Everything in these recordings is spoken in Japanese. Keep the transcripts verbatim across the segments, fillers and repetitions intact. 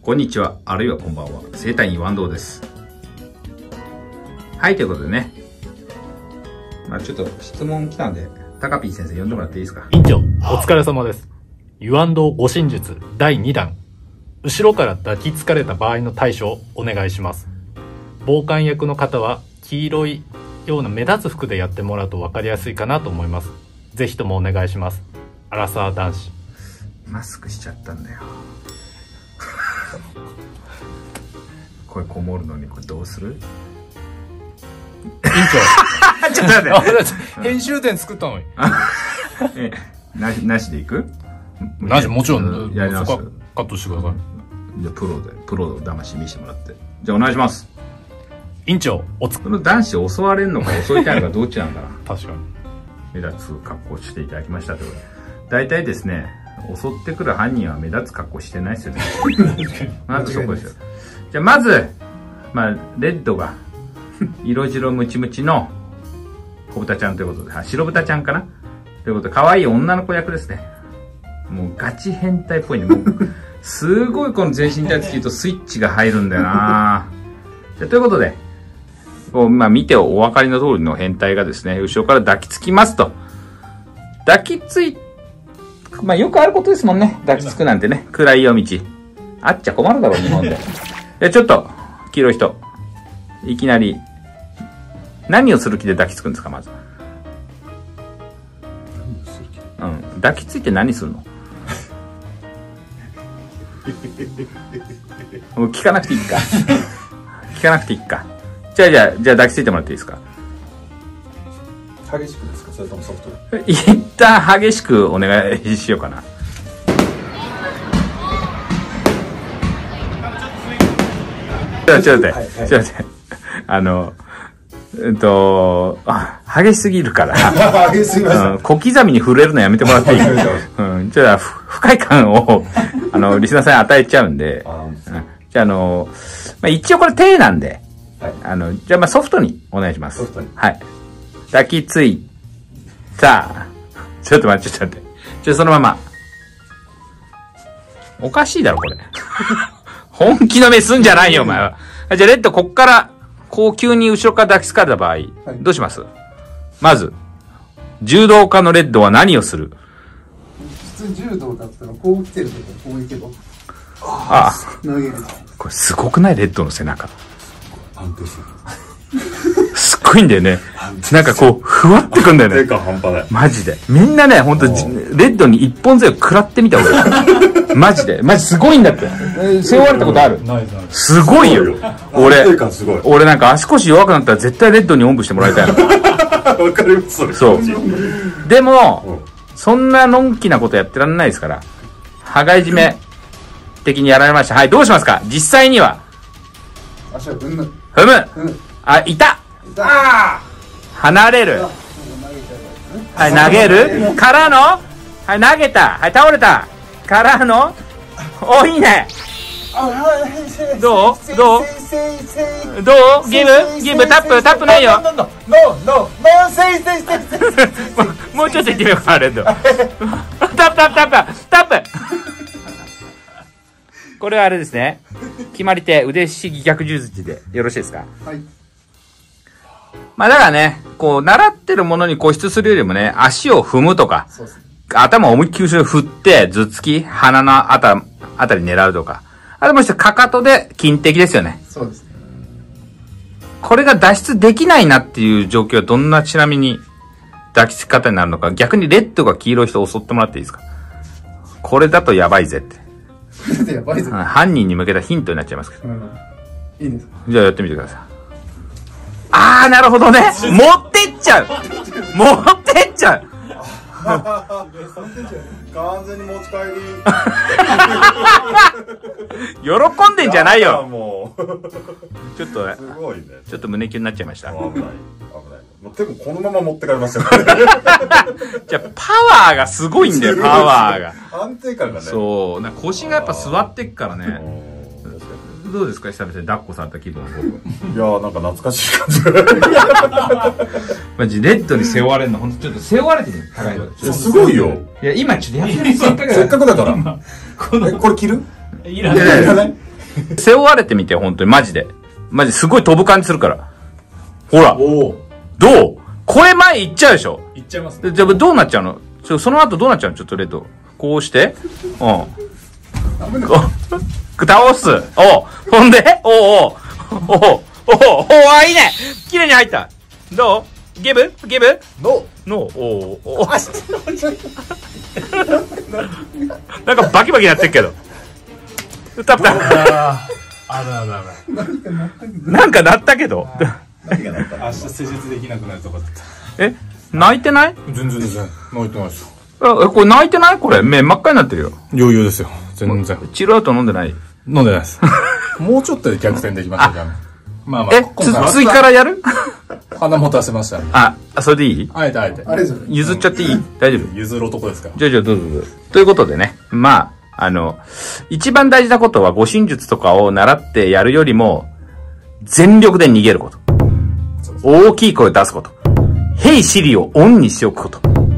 こんにちは、あるいはこんばんは。生体院ワンドウです。はい、ということでね。まあちょっと質問来たんで、タカピー先生呼んでもらっていいですか。 院長、お疲れ様です。ユワンドウ護身術だいにだん。後ろから抱きつかれた場合の対処をお願いします。暴漢役の方は黄色いような目立つ服でやってもらうと分かりやすいかなと思います。ぜひともお願いします。アラサー男子。 マスクしちゃったんだよ。これこもるのにこれどうする？ 院長。 ちょっと待って。 編集点作ったのに。 え、なし、なしでいく？ なし、もちろん。 やります。 そこはカットしてください。 じゃあプロで、プロの魂見せてもらって。じゃあお願いします。 院長、おつこの男子襲われるのか襲いたいのかどっちなんだな。 確かに。 目立つ格好していただきましたということで。大体ですね、襲ってくる犯人は目立つ格好してないですよね。まずそこですよ。じゃあまず、まあ、レッドが、色白ムチムチの小豚ちゃんということで、あ、白豚ちゃんかなということで、可愛い女の子役ですね。もうガチ変態っぽいね。もうすごいこの全身タイツ着るとスイッチが入るんだよな。じゃあということで、こうまあ見てお分かりの通りの変態がですね、後ろから抱きつきますと。抱きつい、まあよくあることですもんね。抱きつくなんてね。暗い夜道。あっちゃ困るだろう、日本で。で、ちょっと、黄色い人。いきなり、何をする気で抱きつくんですか、まず。うん。抱きついて何するの？もう聞かなくていいか。聞かなくていいか。じゃあじゃあ、じゃあ抱きついてもらっていいですか。 激しくですか、それともソフト？ 一旦激しくお願いしようかな。ちょっと待って、ちょっと待って。あの、えっと、あ、激しすぎるから。 激しすぎました。 うん、小刻みに震えるのやめてもらっていい？うん、じゃあ、不快感を、あの、リスナーさんに与えちゃうんで、うん、じゃあ、あの、まあ、一応これ手なんで、はい、あの、じゃあ、まあ、ソフトにお願いします。ソフトに。はい。抱きついた。ちょっと待って、ちょっと待って。ちょ、そのまま。おかしいだろ、これ。本気の目すんじゃないよ、お前は。じゃあ、レッド、こっから、こう急に後ろから抱きつかれた場合、はい、どうします？まず、柔道家のレッドは何をする？ 普通柔道だったら、こう来てるとここう行けば。 ああ。投げる。これすごくない？レッドの背中。 安定してる。 すっごいんだよね。なんかこう、ふわってくんだよね。 安定感半端ない。 マジで。みんなね、ほんと、レッドに一本背を食らってみた方がいい。マジで。マジすごいんだって。背負われたことある？すごいよ。俺、俺なんか足腰弱くなったら絶対レッドにおんぶしてもらいたいの。 わかります、それ。 そう。でも、そんなのんきなことやってらんないですから。羽交い締め的にやられました。はい、どうしますか？実際には。 足を踏む。 踏む。あ、いた。離れる。はい、投げる。からの。はい、投げた。はい、倒れた。からの。お、いいね。どうどうどうギブギブタップタップないよ。もうちょっと言ってみようか、レッド。タップタップタップタップ。これはあれですね。決まり手、腕ひしぎ逆十字でよろしいですか？はい。まあだからね、こう、習ってるものに固執するよりもね、足を踏むとか、頭を思いっきり後ろ振って、頭突き、鼻のあた、あたり狙うとか。あれもして、かかとで金的ですよね。 そうですね。 これが脱出できないなっていう状況はどんなちなみに抱きつき方になるのか、逆にレッドが黄色い人を襲ってもらっていいですか？これだとやばいぜって。 やばいぜ。 犯人に向けたヒントになっちゃいますけど。 いいですか？ じゃあやってみてください。あー、なるほどね。持ってっちゃう。持ってっちゃう。 完全に持ち帰り。 喜んでんじゃないよ。 もうちょっとね、 すごいね。 ちょっと胸キュンになっちゃいました。 危ない危ない。もうでもこのまま持ってかれましたよ。 じゃあパワーがすごいんだよ、パワーが。 安定感がね。 そう、なんか腰がやっぱ座ってっからね。どうですか、久々に抱っこされた気分。 いやー、なんか懐かしい感じ。 マジレッドに背負われるの、ほんとちょっと背負われてる。高いの。 すごいよ。 いや、今ちょっとやってみて。 せっかくだから。これ着る？ いらない。 背負われてみて、本当に、マジで。マジすごい飛ぶ感じするから。ほら。 おお。 どうこれ前行っちゃうでしょ。 いっちゃいますね。 じゃあどうなっちゃうの？ちょ、その後どうなっちゃうの？ちょっとレッド。こうして。うん。倒す。おう。ほんでおうおう。おうおう。おうあ、いいね。綺麗に入った。どうギブギブノー。ノー。おうおう。なんかバキバキなってるけど。歌った。 ああらあらあら。 なんか鳴ったけど。 明日施術できなくなるとこだった。 え泣いてない？ 全然全然。泣いてないですよ。 え、これ泣いてない？これ目真っ赤になってるよ。 余裕ですよ。全然。 チルアウト飲んでない？ 飲んでないです。もうちょっとで逆転できましたじゃん。まあまあ。 え、つ、次からやる？ 鼻持たせましたね。 あ、それでいい？ あえてあえて。 あれじゃない譲っちゃっていい？大丈夫？ 譲る男ですか？ じゃあじゃあどうぞどうぞ。ということでね。まあ、あの、一番大事なことは護身術とかを習ってやるよりも、全力で逃げること。大きい声を出すこと。ヘイシリをオンにしておくこと。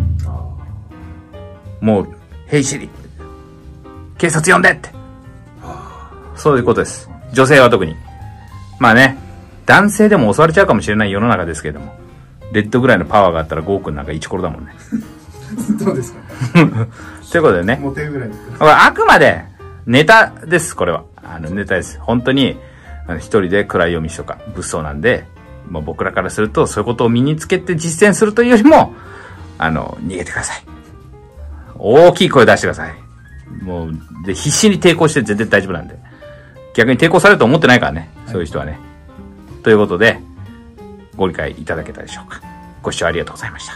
もう、ヘイシリ。警察呼んでって。そういうことです。女性は特に。まあね、男性でも襲われちゃうかもしれない世の中ですけれども、レッドぐらいのパワーがあったらゴーくんなんかイチコロだもんね。 どうですか？ ということでね。 モテるぐらいですか？ これあくまでネタです、これは。あの、ネタです。本当に、一人で暗い読み書とか物騒なんで、まあ、僕らからするとそういうことを身につけて実践するというよりも、あの、逃げてください。大きい声出してください。もう、で、必死に抵抗して全然大丈夫なんで。逆に抵抗されると思ってないからね。そういう人はね。ということで、ご理解いただけたでしょうか。ご視聴ありがとうございました。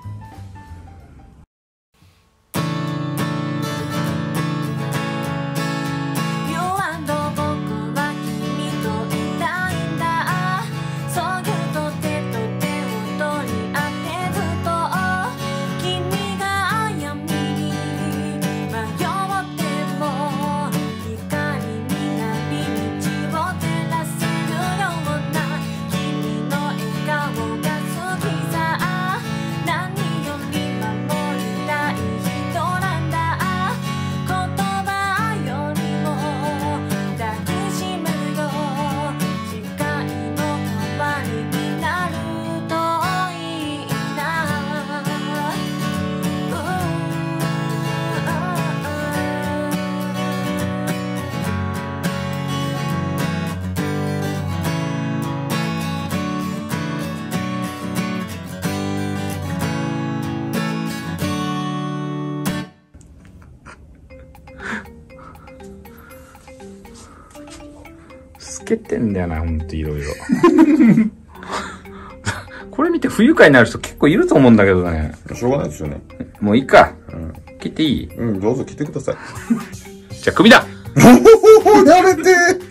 透けてんだよな、ほんといろいろ。これ見て不愉快になる人結構いると思うんだけどね。 しょうがないですよね。 もういいか。 うん。 切っていい？ うん、どうぞ切ってください。 じゃあ首だ。 やめて